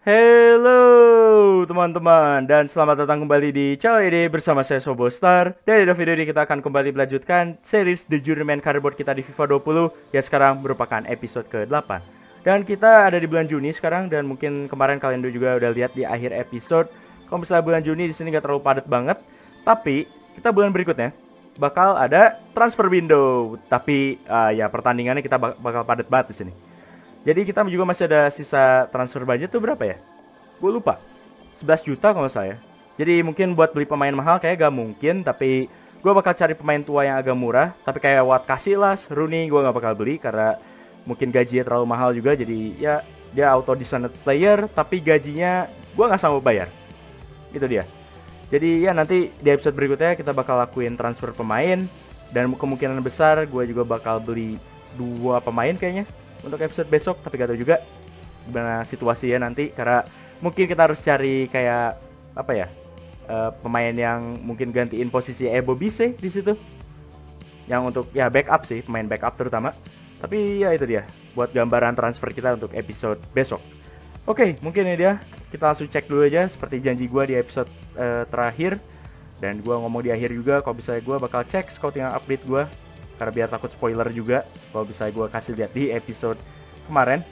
Halo teman-teman dan selamat datang kembali di channel ini bersama saya Sobostar. Dan di video ini kita akan kembali melanjutkan series The Journeyman Careerboard kita di FIFA 20 yang sekarang merupakan episode ke-8. Dan kita ada di bulan Juni sekarang dan mungkin kemarin kalian juga udah lihat di akhir episode. Kalau misalnya bulan Juni di sini nggak terlalu padat banget, tapi kita bulan berikutnya bakal ada transfer window. Tapi ya pertandingannya kita bakal padat banget di sini. Jadi kita juga masih ada sisa transfer budget tuh berapa ya? Gue lupa. 11 juta kalau saya. Jadi mungkin buat beli pemain mahal kayak gak mungkin. Tapi gue bakal cari pemain tua yang agak murah. Tapi kayak Wat Casillas, Rooney gue gak bakal beli. Karena mungkin gajinya terlalu mahal juga. Jadi ya dia auto designed player. Tapi gajinya gue gak sanggup bayar. Itu dia. Jadi ya nanti di episode berikutnya kita bakal lakuin transfer pemain. Dan kemungkinan besar gue juga bakal beli 2 pemain kayaknya untuk episode besok, tapi gak tahu juga gimana situasinya nanti karena mungkin kita harus cari kayak apa ya, pemain yang mungkin gantiin posisi Ebo Bise di situ, yang untuk ya backup sih, pemain backup terutama. Tapi ya itu dia buat gambaran transfer kita untuk episode besok. Oke, mungkin ini dia, kita langsung cek dulu aja seperti janji gue di episode terakhir, dan gue ngomong di akhir juga kalau bisa gue bakal cek scouting update gue karena biar takut spoiler juga. Kalau bisa gue kasih lihat di episode kemarin,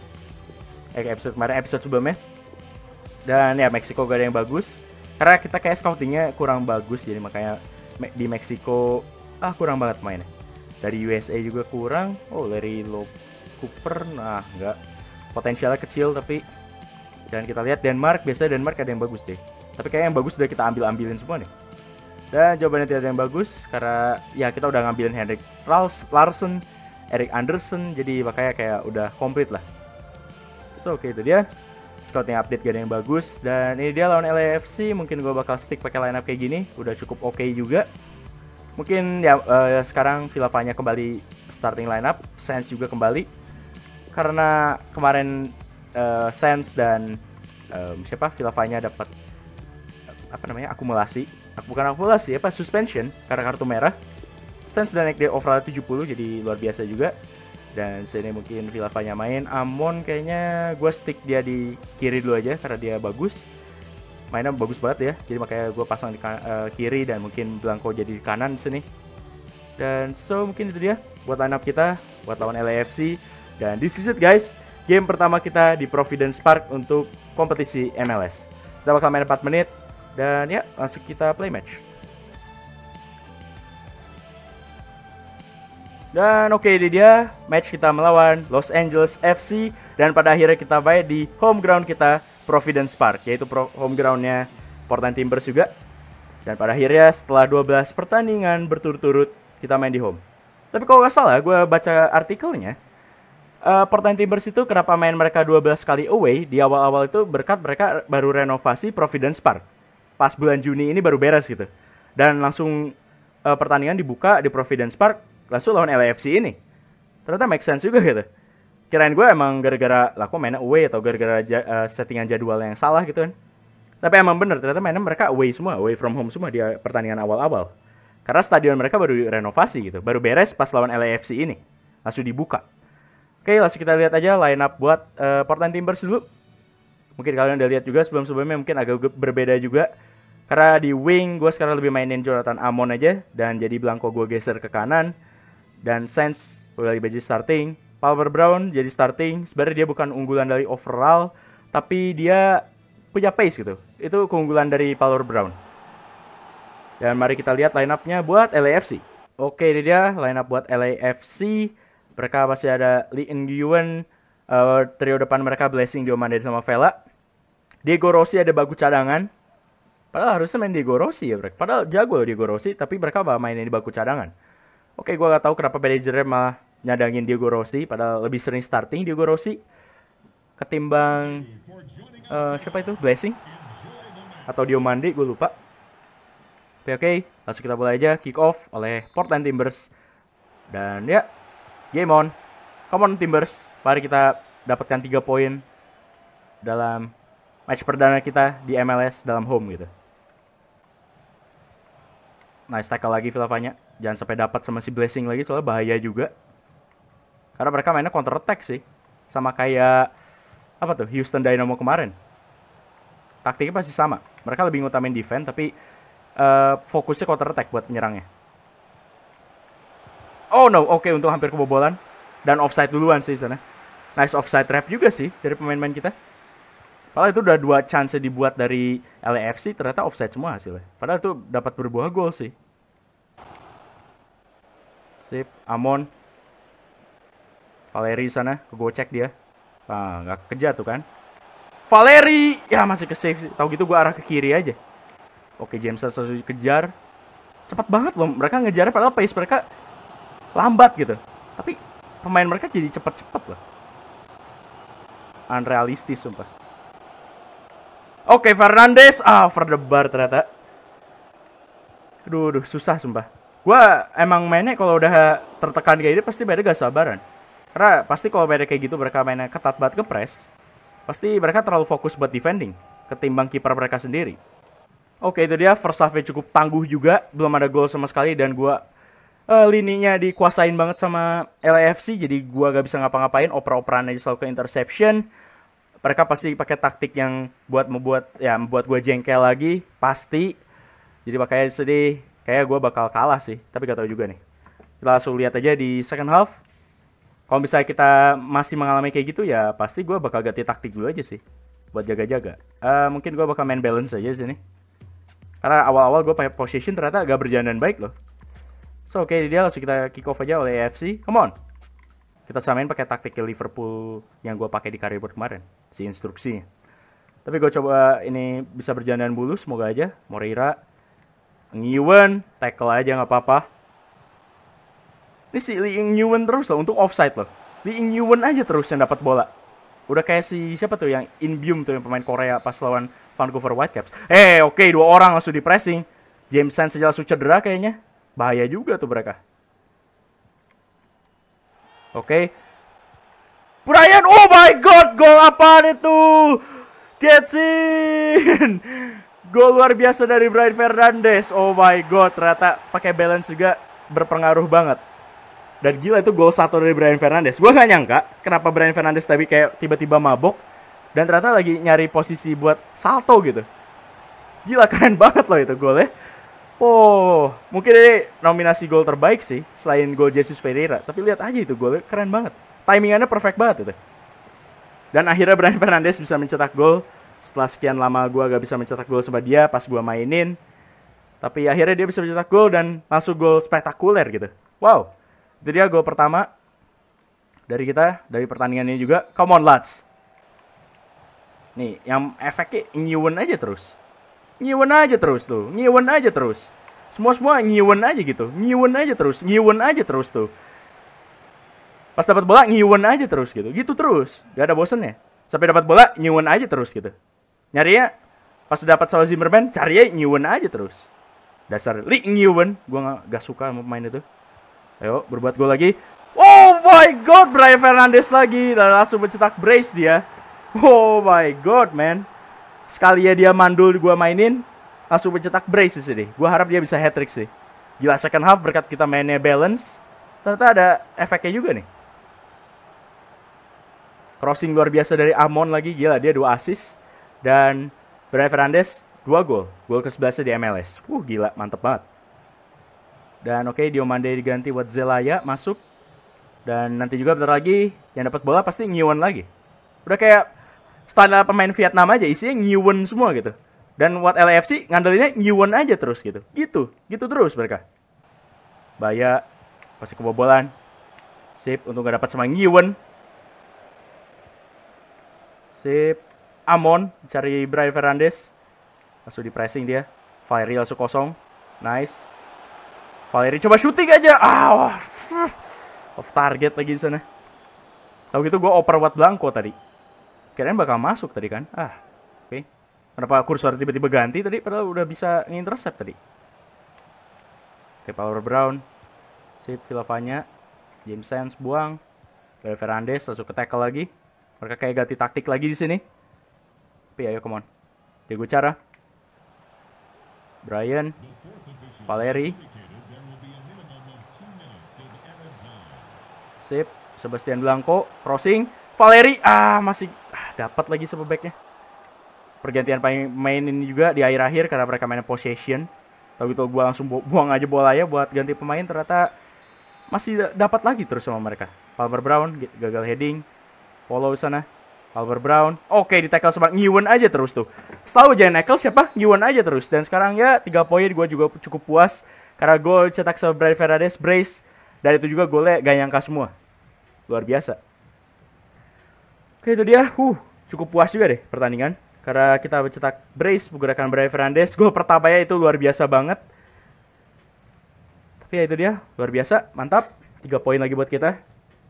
episode sebelumnya. Dan ya Meksiko gak ada yang bagus karena kita kayak scoutingnya kurang bagus, jadi makanya di Meksiko kurang banget mainnya. Dari USA juga kurang. Larry Lowe Cooper nah enggak, potensialnya kecil tapi. Dan kita lihat Denmark, biasanya Denmark ada yang bagus deh, tapi kayak yang bagus udah kita ambilin semua nih. Dan jawabannya tidak ada yang bagus karena ya kita udah ngambilin Henrik Larsson, Erik Andersen, jadi makanya kayak udah komplit lah. So oke, itu dia scouting update gak ada yang bagus. Dan ini dia lawan LAFC, mungkin gue bakal stick pakai lineup kayak gini, udah cukup oke juga. Mungkin ya sekarang Vilavanya kembali starting lineup, Sainz juga kembali karena kemarin Sainz dan Vilavanya dapat akumulasi, suspension karena kartu merah. Sainz dan naik dia overall 70, jadi luar biasa juga. Dan sini mungkin Vilavanya main. Amon kayaknya gue stick dia di kiri dulu aja karena dia bagus, mainnya bagus banget ya, jadi makanya gue pasang di kiri dan mungkin Blanco jadi di kanan di sini. Dan so mungkin itu dia buat lineup kita buat lawan LAFC. Dan this is it guys, game pertama kita di Providence Park untuk kompetisi MLS. Kita bakal main 4 menit. Dan ya, langsung kita play match. Dan oke, ini dia match kita melawan Los Angeles FC. Dan pada akhirnya kita main di home ground kita, Providence Park, yaitu home groundnya Portland Timbers juga. Dan pada akhirnya setelah 12 pertandingan berturut-turut kita main di home. Tapi kalau nggak salah, gue baca artikelnya, Portland Timbers itu kenapa main mereka 12 kali away di awal-awal itu berkat mereka baru renovasi Providence Park. Pas bulan Juni ini baru beres gitu. Dan langsung pertandingan dibuka di Providence Park, langsung lawan LAFC ini. Ternyata make sense juga gitu. Kirain gue emang gara-gara lah kok mainnya away atau gara-gara settingan jadwal yang salah gitu kan. Tapi emang bener, ternyata mainnya mereka away semua, away from home semua di pertandingan awal-awal. Karena stadion mereka baru renovasi gitu, baru beres pas lawan LAFC ini. Langsung dibuka. Oke, langsung kita lihat aja line up buat Portland Timbers dulu. Mungkin kalian udah lihat juga sebelum-sebelumnya, mungkin agak berbeda juga. Karena di wing gue sekarang lebih mainin Jonathan Amon aja. Dan jadi Blanco gue geser ke kanan. Dan Sainz gue lagi baju starting. Palmer Brown jadi starting. Sebenarnya dia bukan unggulan dari overall, tapi dia punya pace gitu. Itu keunggulan dari Palmer Brown. Dan mari kita lihat line up-nya buat LAFC. Oke, ini dia line up buat LAFC. Mereka masih ada Lee Nguyen. Trio depan mereka Blessing, Diomande sama Vela. Diego Rossi ada bagu cadangan. Padahal harusnya main Diego Rossi ya mereka. Padahal jago Diego Rossi, tapi mereka malah mainin di baku cadangan. Oke, gue gak tahu kenapa manajernya malah nyadangin Diego Rossi, padahal lebih sering starting Diego Rossi ketimbang siapa itu? Blessing atau Diomande, gue lupa. Oke, langsung kita mulai aja kick off oleh Portland Timbers. Dan ya, game on. Come on Timbers, mari kita dapatkan 3 poin dalam match perdana kita di MLS dalam home gitu. Nice tackle lagi Vilavanya. Jangan sampai dapat sama si Blessing lagi, soalnya bahaya juga. Karena mereka mainnya counter attack sih. Sama kayak apa tuh, Houston Dynamo kemarin. taktiknya pasti sama. Mereka lebih ngutamain defense, tapi fokusnya counter attack buat menyerangnya. Oh no, oke, untuk hampir kebobolan. Dan offside duluan sih sana. Nice offside trap juga sih dari pemain-pemain kita. Padahal itu udah 2 chance dibuat dari LAFC, ternyata offside semua hasilnya. Padahal itu dapat berbuah gol sih. Sip, Amon. Valeri sana, kegocek dia. Ah, nggak kejar tuh kan. Valeri, ya masih ke save sih. Tahu gitu gue arah ke kiri aja. Oke, James harus dikejar. Cepat banget loh, mereka ngejar padahal pace mereka lambat gitu. Tapi pemain mereka jadi cepet-cepet loh. Unrealistis sumpah. Oke, Fernandes. Over the bar ternyata. Aduh, susah sumpah. Gua emang mainnya kalau udah tertekan kayak ini pasti mainnya gak sabaran. Karena pasti kalau mainnya kayak gitu mereka mainnya ketat banget ke press. Pasti mereka terlalu fokus buat defending ketimbang kiper mereka sendiri. Oke, itu dia first half-nya cukup tangguh juga. Belum ada gol sama sekali dan gua lininya dikuasain banget sama LAFC, jadi gua gak bisa ngapa-ngapain, oper-operan aja selalu ke interception. Mereka pasti pakai taktik yang membuat gua jengkel lagi, pasti. Jadi makanya sedih, kayak gua bakal kalah sih, tapi gak tahu juga nih. Kita langsung lihat aja di second half. Kalau misalnya kita masih mengalami kayak gitu ya pasti gua bakal ganti taktik dulu aja sih buat jaga-jaga. Mungkin gua bakal main balance aja sini. Karena awal-awal gua pakai position ternyata agak berjalan dan baik loh. So, oke, dia langsung kita kick off aja oleh AFC. Come on. Kita samain pakai taktik Liverpool yang gue pakai di career board kemarin. Si instruksinya. Tapi gue coba ini bisa berjalan mulus. Semoga aja. Moreira. Nguyen. Tackle aja nggak apa-apa. Ini si Lee Nguyen terus loh. Untuk offside loh. Lee Nguyen aja terus yang dapat bola. Udah kayak si siapa tuh yang Inbyum tuh yang pemain Korea pas lawan Vancouver Whitecaps. Oke, 2 orang langsung di pressing. James Sands aja langsung cedera kayaknya. Bahaya juga tuh mereka. Oke. Brian, oh my god, gol apaan itu? Gets in. Gol luar biasa dari Brian Fernandes. Oh my god, ternyata pakai balance juga berpengaruh banget. Dan gila itu gol 1 dari Brian Fernandes. Gue gak nyangka kenapa Brian Fernandes tadi kayak tiba-tiba mabok. Dan ternyata lagi nyari posisi buat salto gitu. Gila, keren banget loh itu golnya. Oh, mungkin ini nominasi gol terbaik sih selain gol Jesus Ferreira. Tapi lihat aja itu golnya keren banget. Timingannya perfect banget itu. Dan akhirnya Brian Fernandes bisa mencetak gol. Setelah sekian lama gue gak bisa mencetak gol sama dia pas gue mainin. Tapi akhirnya dia bisa mencetak gol dan masuk gol spektakuler gitu. Wow, itu dia gol pertama dari kita, dari pertandingan ini juga. Come on lads. Nih, yang efeknya Nguyen aja terus. Nguyen aja terus tuh. Nguyen aja terus. Semua Nguyen aja gitu. Nguyen aja terus. Nguyen aja terus tuh. Pas dapat bola Nguyen aja terus gitu. Gitu terus. Gak ada bosennya. Sampai dapat bola Nguyen aja terus gitu. Nyarinya pas dapat sama Zimmerman, carinya Nguyen aja terus. Dasar Lee Nguyen. Gua gak suka sama pemain itu. Ayo, berbuat gol lagi. Oh my god, Brian Fernandes lagi. Dan langsung mencetak brace dia. Oh my god, man. Sekali ya dia mandul gue mainin, langsung mencetak brace sih. Gue harap dia bisa hat-trick sih. Gila, second half berkat kita mainnya balance, ternyata ada efeknya juga nih. Crossing luar biasa dari Amon lagi, gila dia 2 assist. Dan Brian Fernandes 2 gol. Gol ke-11 di MLS. Gila, mantep banget. Dan oke, Diomande diganti buat Zelaya masuk. Dan nanti juga bentar lagi yang dapat bola pasti Nguyen lagi. Udah kayak standar pemain Vietnam aja, isinya Nguyen semua gitu. Dan buat LAFC ngandelinnya Nguyen aja terus gitu. Gitu terus mereka. Bahaya, pasti kebobolan. Sip, untuk gak dapat sama Nguyen. Sip, Amon cari Brian Fernandes. Langsung di pressing dia. Valeri langsung kosong. Nice. Valeri coba shooting aja. Off target lagi di sana. Tahu gitu gue oper buat Blanco tadi. Kirain bakal masuk tadi kan. Oke. Kenapa kursor tiba-tiba ganti tadi padahal udah bisa ngintercept tadi. Oke, Power Brown. Sip, Villavanya. James Sands buang. Brian Fernandes langsung ke tackle lagi. Mereka kayak ganti taktik lagi di sini. Tapi ayo, come on. Diego Cara. Brian. Valeri. Sip, Sebastian Blanco. Crossing. Valeri. Masih dapat lagi sama backnya. pergantian pemain ini juga di akhir-akhir karena mereka main possession. Tahu gitu gue langsung buang aja bolanya buat ganti pemain, ternyata masih dapat lagi terus sama mereka. Palmer Brown gagal heading, follow sana. Palmer Brown, oke di tackle sama Ngiwen aja terus tuh. Selalu jangan tackle siapa, Ngiwen aja terus. Dan sekarang ya 3 poin gue juga cukup puas karena gol cetak sama Brian Fernandes brace. Dan itu juga golnya gak nyangka semua. Luar biasa. Oke itu dia, cukup puas juga deh pertandingan. Karena kita mencetak brace menggunakan Brian Fernandes. Gol pertamanya itu luar biasa banget. Tapi ya itu dia, luar biasa, mantap. 3 poin lagi buat kita.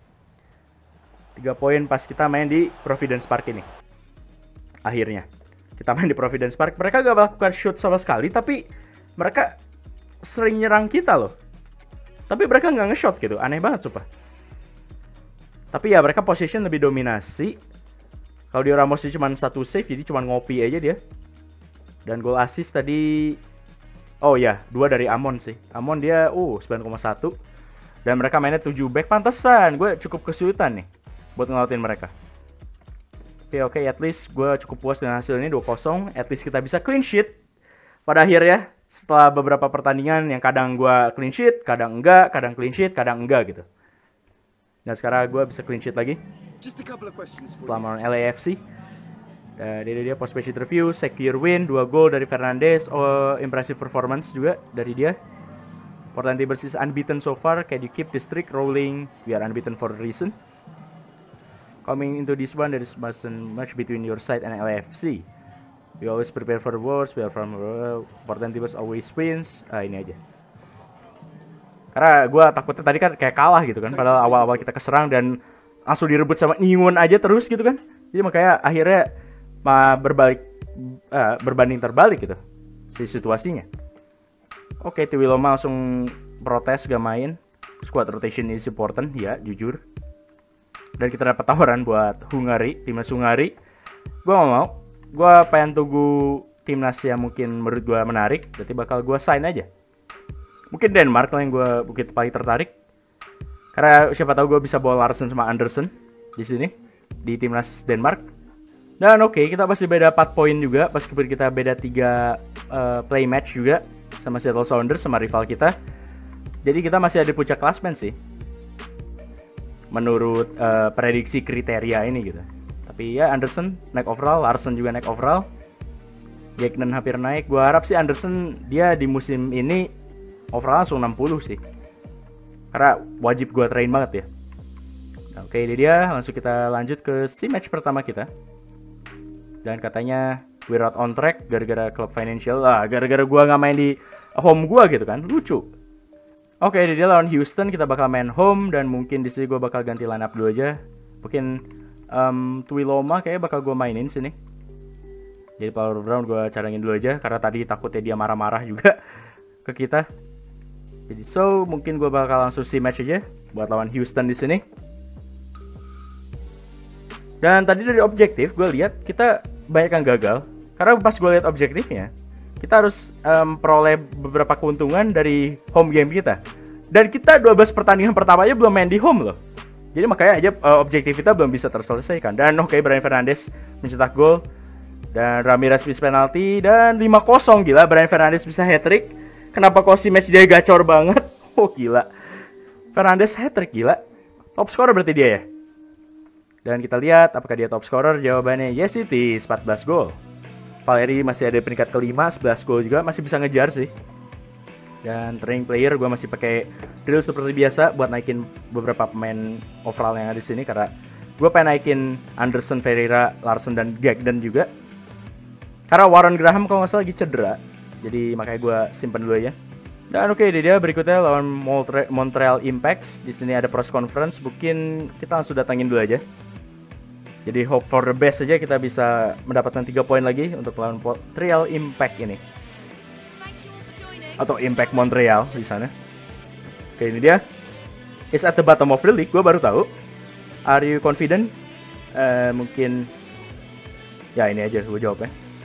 3 poin pas kita main di Providence Park ini. Akhirnya kita main di Providence Park. Mereka gak melakukan shoot sama sekali, tapi mereka sering nyerang kita loh. Tapi mereka gak nge-shot gitu, aneh banget sumpah. Tapi ya mereka possession lebih dominasi. Kalau di Ramos sih cuma 1 save, jadi cuma ngopi aja dia. Dan gol assist tadi, oh ya, 2 dari Amon sih. Amon dia 9,1. Dan mereka mainnya 7 back. Pantesan gue cukup kesulitan nih buat ngelautin mereka. Oke, at least gue cukup puas dengan hasil ini 2-0. At least kita bisa clean sheet pada akhirnya. Setelah beberapa pertandingan yang kadang gue clean sheet, kadang enggak, kadang clean sheet, kadang enggak gitu. Dan sekarang gue bisa clean sheet lagi setelah melawan LAFC. Dia post match interview, secure win, 2 gol dari Fernandes. Impressive performance juga dari dia. Portland Timbers is unbeaten so far. Can you keep the streak rolling? We are unbeaten for a reason. Coming into this one, there is much between your side and LAFC. We always prepare for the worst. We are from Portland Timbers always wins. Ini aja. Karena gue takutnya tadi kan kayak kalah gitu kan. Padahal awal-awal kita keserang dan langsung direbut sama Ngiwen aja terus gitu kan. Jadi makanya akhirnya berbanding terbalik gitu si situasinya. Oke, Tuiloma langsung protes gak main. Squad rotation is important ya, jujur. Dan kita dapat tawaran buat Hungary, timnas Hungary. Gue gak mau. Gue pengen tunggu timnas yang mungkin menurut gue menarik. Berarti bakal gue sign aja. Mungkin Denmark lah yang gue mungkin paling tertarik. Karena siapa tahu gue bisa bawa Larsen sama Anderson di sini di timnas Denmark. Dan oke, kita masih beda 4 poin juga, meskipun kita beda 3 play match juga sama Seattle Sounders sama rival kita. Jadi kita masih ada puncak klasmen sih. Menurut prediksi kriteria ini gitu. Tapi ya Anderson naik overall, Larsen juga naik overall. Jeknen hampir naik. Gue harap sih Anderson dia di musim ini overall langsung 60 sih. Karena wajib gue train banget ya. Oke, ini dia. Langsung kita lanjut ke si match pertama kita. Dan katanya we're out on track gara-gara club financial. Gara-gara gue gak main di home gue gitu kan. Lucu. Oke, ini dia lawan Houston. Kita bakal main home. Dan mungkin di sini gue bakal ganti line up dulu aja. Mungkin Tuiloma kayaknya bakal gue mainin sini. Jadi Palmer Brown gue cadangin dulu aja. Karena tadi takutnya dia marah-marah juga ke kita. Jadi mungkin gue bakal langsung si match aja buat lawan Houston di sini. Dan tadi dari objektif gue lihat kita banyak yang gagal. Karena pas gue lihat objektifnya, kita harus peroleh beberapa keuntungan dari home game kita. Dan kita 12 pertandingan pertamanya belum main di home loh. Jadi makanya aja objektif kita belum bisa terselesaikan. Dan Brian Fernandes mencetak gol. Dan Ramirez miss penalti. Dan 5-0 gila, Brian Fernandes bisa hat-trick. Kenapa kok si match dia gacor banget? Oh gila. Fernandes hat-trick gila. Top scorer berarti dia ya. Dan kita lihat apakah dia top scorer. Jawabannya yes it is, 14 gol. Valeri masih ada peringkat kelima, 11 gol juga. Masih bisa ngejar sih. Dan training player gue masih pakai drill seperti biasa buat naikin beberapa pemain overall yang ada di sini. Karena gue pengen naikin Anderson, Ferreira, Larsen, dan Gagden juga. Karena Warren Graham kalau nggak salah lagi cedera. Jadi makanya gue simpen dulu aja. Dan oke, dia berikutnya lawan Montreal Impacts. Di sini ada press conference. Mungkin kita langsung datangin dulu aja. Jadi hope for the best saja kita bisa mendapatkan 3 poin lagi untuk lawan Montreal Impact ini. Atau Impact Montreal di sana. Oke, ini dia. It's at the bottom of the league. Gue baru tahu. Are you confident? Mungkin ya ini aja gue jawabnya.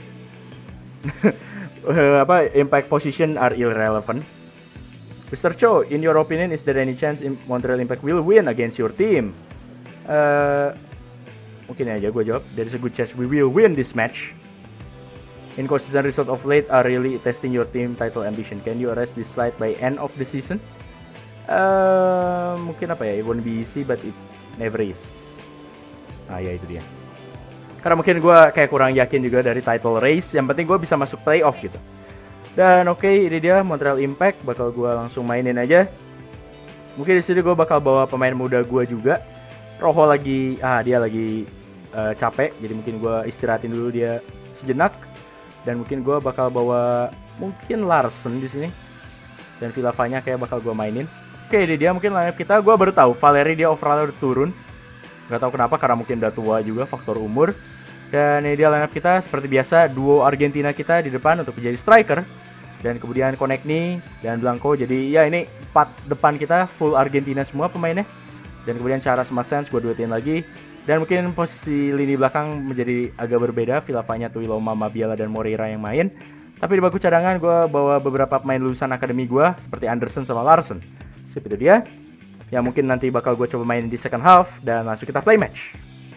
Impact position are irrelevant. Mr. Cho, in your opinion, is there any chance Montreal Impact will win against your team? Mungkin aja gue jawab. There is a good chance we will win this match. Inconsistent result of late are really testing your team title ambition. Can you arrest this slide by end of the season? Mungkin apa ya? It won't be easy, but it never is. Ah ya, itu dia. Karena mungkin gue kayak kurang yakin juga dari title race. Yang penting gue bisa masuk playoff gitu. Dan oke, ini dia Montreal Impact. Bakal gue langsung mainin aja. Mungkin di sini gue bakal bawa pemain muda gue juga. Rojo lagi, dia lagi capek. Jadi mungkin gue istirahatin dulu dia sejenak. Dan mungkin gue bakal bawa mungkin Larsen di sini. Dan Villavanya kayak bakal gue mainin. Oke, ini dia mungkin lineup kita. Gue baru tahu Valeri dia overall udah turun. Gak tahu kenapa, karena mungkin udah tua juga, faktor umur. Dan ini dia lineup kita seperti biasa, duo Argentina kita di depan untuk menjadi striker. Dan kemudian Konechny dan Blanco. Jadi ya ini 4 depan kita full Argentina semua pemainnya. Dan kemudian Chara sama Sens gue duetin lagi. Dan mungkin posisi lini belakang menjadi agak berbeda. Villavanya, Tuiloma, Mabiala, dan Moreira yang main. Tapi di bangku cadangan gue bawa beberapa pemain lulusan akademi gue seperti Anderson sama Larsen. Sip, itu dia. Ya mungkin nanti bakal gue coba main di second half. Dan langsung kita play match.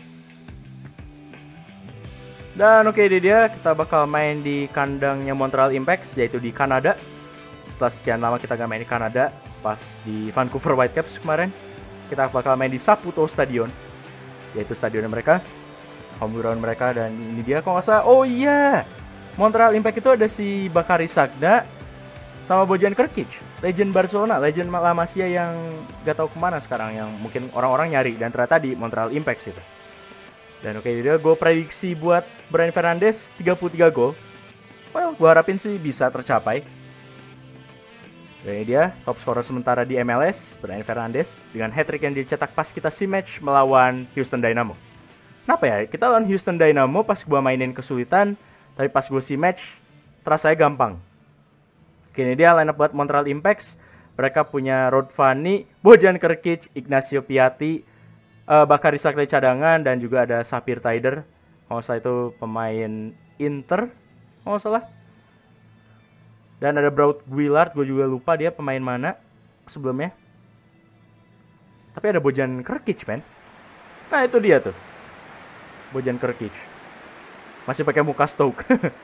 Dan oke, ini dia, kita bakal main di kandangnya Montreal Impact, yaitu di Kanada. Setelah sekian lama kita gak main di Kanada, pas di Vancouver Whitecaps kemarin, kita bakal main di Saputo Stadion, yaitu stadion mereka, home ground mereka. Dan ini dia, kalau nggak salah, oh iya, Montreal Impact itu ada si Bakary Sagna sama Bojan Krkic, legend Barcelona, legend La Masia yang gak tahu kemana sekarang, yang mungkin orang-orang nyari, dan ternyata di Montreal Impact itu. Dan oke, dia gue prediksi buat Brian Fernandes 33 gol. Well, gue harapin sih bisa tercapai. Dan ini dia top scorer sementara di MLS, Brian Fernandes, dengan hat-trick yang dicetak pas kita match melawan Houston Dynamo. Kenapa ya? Kita lawan Houston Dynamo pas gue mainin kesulitan, tapi pas gue match terasa gampang. Oke, ini dia lineup buat Montreal Impact. Mereka punya Rod Fanny, Bojan Krkic, Ignacio Piatti, Bakary Sagna cadangan, dan juga ada Sapir Taider. Kalau salah itu pemain Inter, kalau salah. Dan ada Braut Guillard, gue juga lupa dia pemain mana sebelumnya. Tapi ada Bojan Krkic, men. Nah, itu dia tuh. Bojan Krkic. Masih pakai muka Stoke.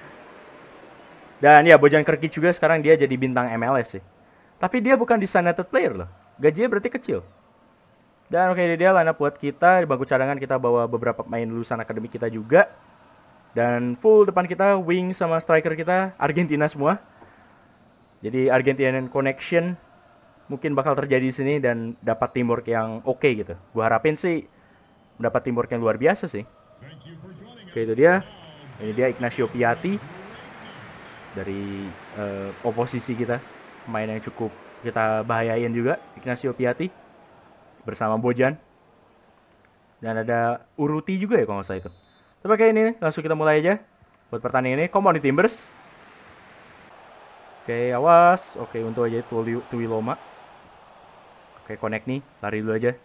Dan ya, Bojan Krkic juga sekarang dia jadi bintang MLS sih. Tapi dia bukan designated player loh. Gajinya berarti kecil. Dan oke, ini dia lineup buat kita. Di bangku cadangan kita bawa beberapa pemain lulusan akademi kita juga. Dan full depan kita, wing sama striker kita Argentina semua. Jadi Argentinian connection mungkin bakal terjadi di sini dan dapat teamwork yang oke gitu. Gua harapin sih dapat teamwork yang luar biasa sih. Oke, itu dia. Ini dia Ignacio Piatti dari oposisi kita. Pemain yang cukup kita bahayain juga, Ignacio Piatti. Bersama Bojan. Dan ada Urruti juga ya kalau nggak salah itu. Tapi kayak ini langsung kita mulai aja buat pertandingan ini. Come on, Timbers. Oke, awas. Oke, untuk aja Tuiloma. Oke, connect nih. Lari dulu aja.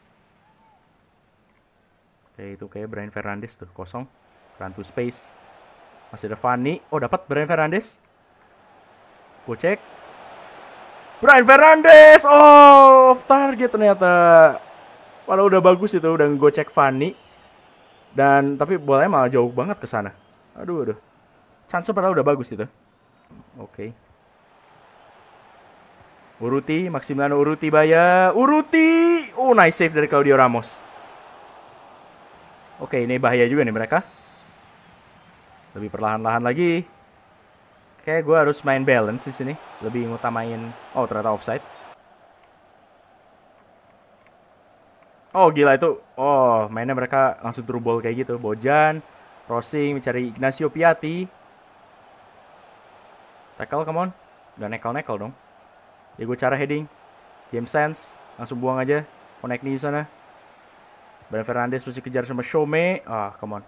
Oke, itu kayak Brian Fernandes tuh, kosong. Run to space. Masih ada Fanny. Oh, dapat Brian Fernandes. Gue cek. Brian Fernandes, oh, off target ternyata. Walau udah bagus itu, udah gue cek Fanny. Dan tapi bolanya malah jauh banget ke sana. Aduh. Chance padahal udah bagus itu. Oke. Urruti, Maximiliano Urruti bahaya. Urruti. Oh, nice save dari Claudio Ramos. Oke, ini bahaya juga nih mereka. Lebih perlahan-lahan lagi. Kayak gue harus main balance di sini, lebih ngutamain. Oh, ternyata offside. Oh, gila itu. Oh, mainnya mereka langsung through ball kayak gitu. Bojan, crossing, mencari Ignacio Piatti. Tackle, come on. Gak nekel-nekel dong. Ya gue cara heading. James Sands, langsung buang aja. Connect di sana. Brian Fernandes mesti kejar sama Shome. Ah, come on.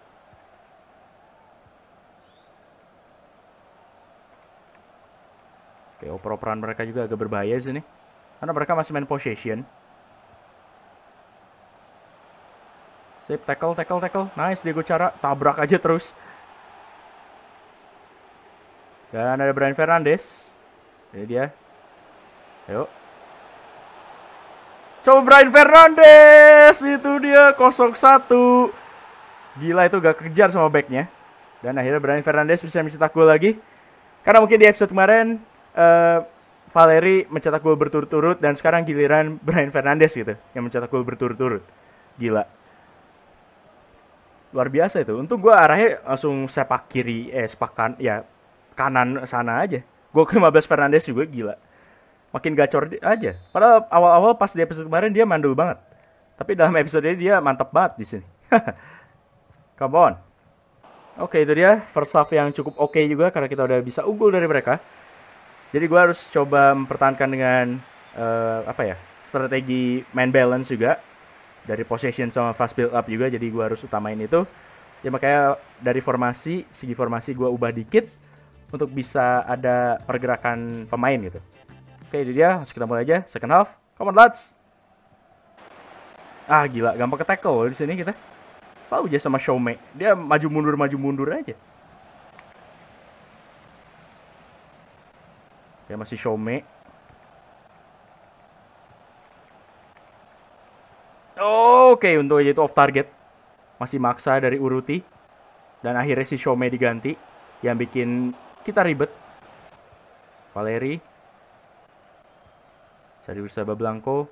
Oke, oper-operan mereka juga agak berbahaya sini. Karena mereka masih main possession. Sip, tackle. Nice, Diego Chara. Tabrak aja terus. Dan ada Brian Fernandes. Ini dia. Ayo. Coba Brian Fernandes. Itu dia, 0-1. Gila itu gak kejar sama backnya. Dan akhirnya Brian Fernandes bisa mencetak gol lagi. Karena mungkin di episode kemarin Valeri mencetak gol berturut-turut dan sekarang giliran Brian Fernandes gitu yang mencetak gol berturut-turut. Gila. Luar biasa itu. Untung gue arahnya langsung sepak kiri, kanan sana aja. Gol ke-15 Fernandes juga gila. Makin gacor aja. Padahal awal-awal pas di episode kemarin dia mandul banget. Tapi dalam episode ini dia mantap banget di sini. Come on. Oke, itu dia first half yang cukup oke juga karena kita udah bisa unggul dari mereka. Jadi gue harus coba mempertahankan dengan strategi main balance juga dari possession sama fast build up juga. Jadi gue harus utamain itu. Ya makanya dari segi formasi gue ubah dikit untuk bisa ada pergerakan pemain gitu. Oke, itu dia. Langsung kita mulai aja second half. Come on lads. Ah gila, gampang ke tackle di sini kita. Selalu aja sama Showme. Dia maju mundur aja. Ya masih Showme. Oke, untuk aja itu off target. Masih maksa dari Uruti. Dan akhirnya si Showme diganti. Yang bikin kita ribet. Valeri. Cari bersama Blanco.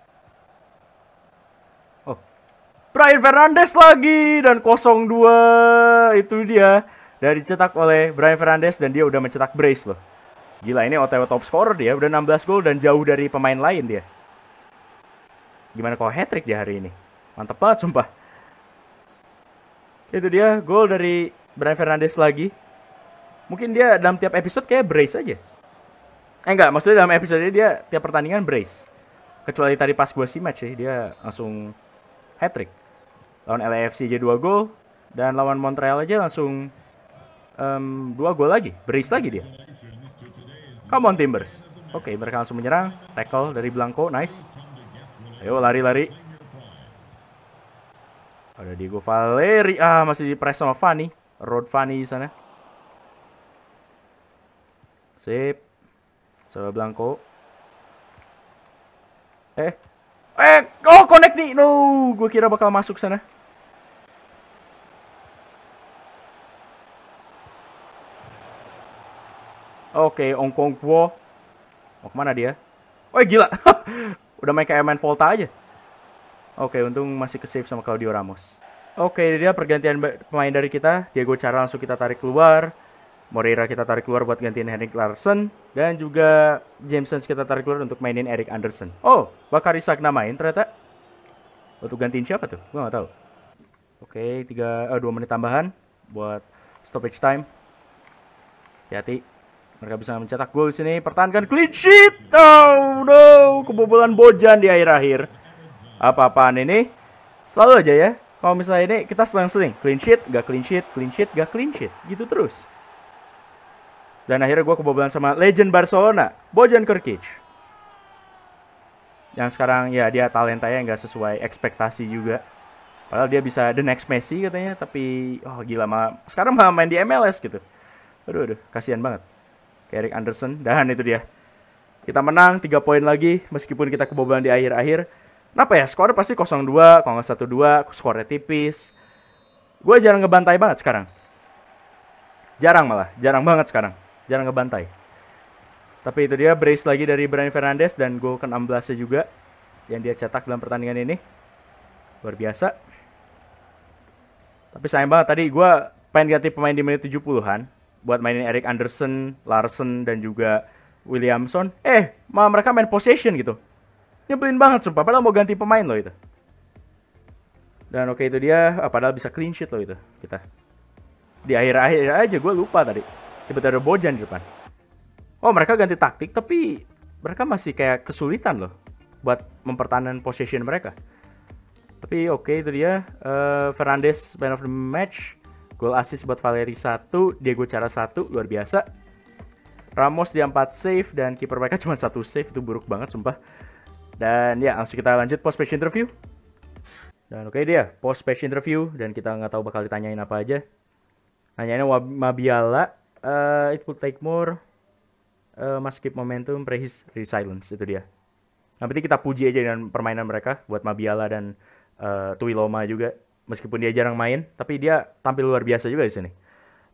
Brian Fernandes lagi dan 0-2 itu dia dari dicetak oleh Brian Fernandes dan dia udah mencetak brace loh. Gila, ini OTW top scorer dia, udah 16 gol dan jauh dari pemain lain dia. Gimana kalau hat-trick dia hari ini? Mantap banget sumpah. Itu dia gol dari Brian Fernandes lagi. Mungkin dia dalam tiap episode kayak brace aja. Enggak, maksudnya dalam episode ini dia tiap pertandingan brace. Kecuali tadi pas gue si match sih, dia langsung hat-trick. Lawan LAFC aja 2 gol. Dan lawan Montreal aja langsung 2 gol lagi. Brace lagi dia. Come on Timbers. Oke, mereka langsung menyerang. Tackle dari Blanco, nice. Ayo lari-lari. Ada Diego Valeri. Masih di-press sama Fanny. Road Fanny di sana. Sip. Sama Blanco. Connect nih. No, gue kira bakal masuk sana. Oke, Ongkongkwo. Mau kemana dia? Oh gila. Udah main Volta aja. Oke, untung masih ke save sama Claudio Ramos. Oke, dia pergantian pemain dari kita. Diego Cara langsung kita tarik keluar. Moreira kita tarik keluar buat gantiin Henrik Larsson. Dan juga Jameson kita tarik keluar untuk mainin Eric Anderson. Oh, Bakary Sagna main ternyata. Untuk gantiin siapa tuh? Gue gak tahu. Oke, 2 menit tambahan buat stoppage time. Hati-hati. Mereka bisa mencetak gol di sini. Pertahankan clean sheet. Oh no, kebobolan Bojan di akhir-akhir. Apa-apaan ini? Selalu aja ya. Kalau misalnya ini kita seling-seling. Clean sheet, gak clean sheet, clean sheet, gak clean sheet. Gitu terus. Dan akhirnya gue kebobolan sama legend Barcelona, Bojan Krkic. Yang sekarang ya dia talentanya nggak sesuai ekspektasi juga. Padahal dia bisa the next Messi katanya. Tapi gila, sekarang malah main di MLS gitu. Aduh, kasihan banget. Eric Anderson. Dan itu dia. Kita menang 3 poin lagi. Meskipun kita kebobolan di akhir-akhir. Kenapa ya? Skornya pasti 0-2. Kalau nggak 1-2. Skornya tipis. Gue jarang ngebantai banget sekarang. Jarang banget sekarang. Jarang ngebantai. Tapi itu dia brace lagi dari Brian Fernandes. Dan gol ke-16 juga. Yang dia cetak dalam pertandingan ini. Luar biasa. Tapi sayang banget tadi gue pengen ganti pemain di menit 70-an. Buat mainin Eric Anderson, Larsson, dan juga Williamson. Malah mereka main possession gitu. Nyebelin banget sumpah. Padahal mau ganti pemain loh itu. Dan oke, itu dia. Padahal bisa clean sheet loh itu. Kita. Di akhir-akhir aja gue lupa tadi. Tiba-tiba ada Bojan di depan. Mereka ganti taktik. Tapi mereka masih kayak kesulitan loh. Buat mempertahankan possession mereka. Tapi oke, itu dia. Fernandes man of the match. Gol assist buat Valeri 1, Diego Cara 1, luar biasa. Ramos dia 4 save dan kiper mereka cuma 1 save, itu buruk banget sumpah. Dan ya, langsung kita lanjut post match interview. Dan oke dia, post match interview dan kita nggak tahu bakal ditanyain apa aja. Nanyainnya Mabiala, it will take more, must keep momentum, praise resilience, itu dia. Yang penting kita puji aja dengan permainan mereka buat Mabiala dan Tuiloma juga. Meskipun dia jarang main, tapi dia tampil luar biasa juga di sini.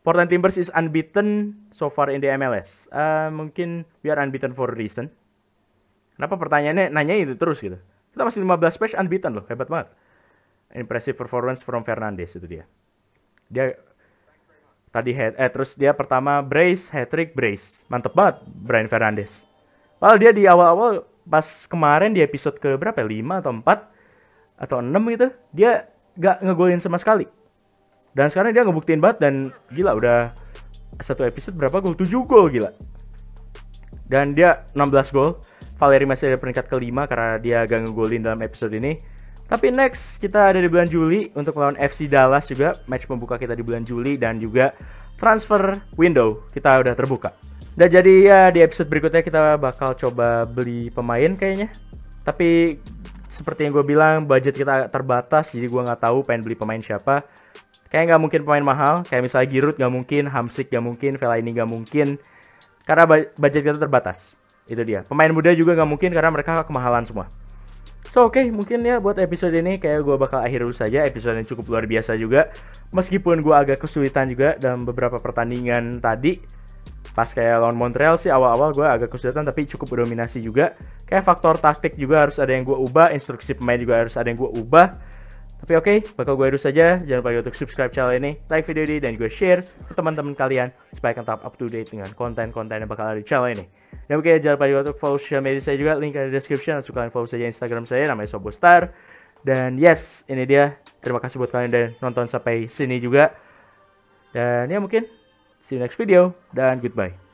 Portland Timbers is unbeaten so far in the MLS. Mungkin we are unbeaten for a reason. Kenapa pertanyaannya nanya itu terus gitu? Kita masih 15 match unbeaten loh, hebat banget. Impressive performance from Fernandes itu dia. Dia tadi terus dia pertama brace, hat-trick, brace. Mantep banget Brian Fernandes. Padahal dia di awal-awal pas kemarin di episode ke berapa ya? 5 atau 4 atau 6 gitu, dia gak ngegolin sama sekali. Dan sekarang dia ngebuktiin banget dan gila udah satu episode berapa gol? 7 gol gila. Dan dia 16 gol. Valeri masih ada peringkat kelima karena dia gak ngegolin dalam episode ini. Tapi next kita ada di bulan Juli untuk melawan FC Dallas juga. Match pembuka kita di bulan Juli dan juga transfer window kita udah terbuka. Dan jadi ya di episode berikutnya kita bakal coba beli pemain kayaknya. Tapi seperti yang gue bilang budget kita terbatas jadi gue nggak tahu pengen beli pemain siapa. Kayak nggak mungkin pemain mahal, kayak misalnya Giroud nggak mungkin, Hamsik nggak mungkin, Fellaini nggak mungkin, karena budget kita terbatas. Itu dia. Pemain muda juga nggak mungkin karena mereka kemahalan semua. So oke, mungkin ya buat episode ini kayak gue bakal akhir dulu saja. Episode yang cukup luar biasa juga. Meskipun gue agak kesulitan juga dalam beberapa pertandingan tadi. Pas kayak lawan Montreal sih awal-awal gue agak kesulitan tapi cukup berdominasi juga. Kayak faktor taktik juga harus ada yang gue ubah, instruksi pemain juga harus ada yang gue ubah. Tapi oke, bakal gue harus saja. Jangan lupa untuk subscribe channel ini, like video ini, dan juga share ke teman-teman kalian supaya kalian tetap up to date dengan konten-konten yang bakal ada di channel ini. Dan oke, jangan lupa juga untuk follow social media saya juga, link ada di description. Langsung kalian follow saja Instagram saya, namanya Sobostar. Dan yes, ini dia. Terima kasih buat kalian yang nonton sampai sini juga. Dan ya mungkin, see you next video, dan goodbye.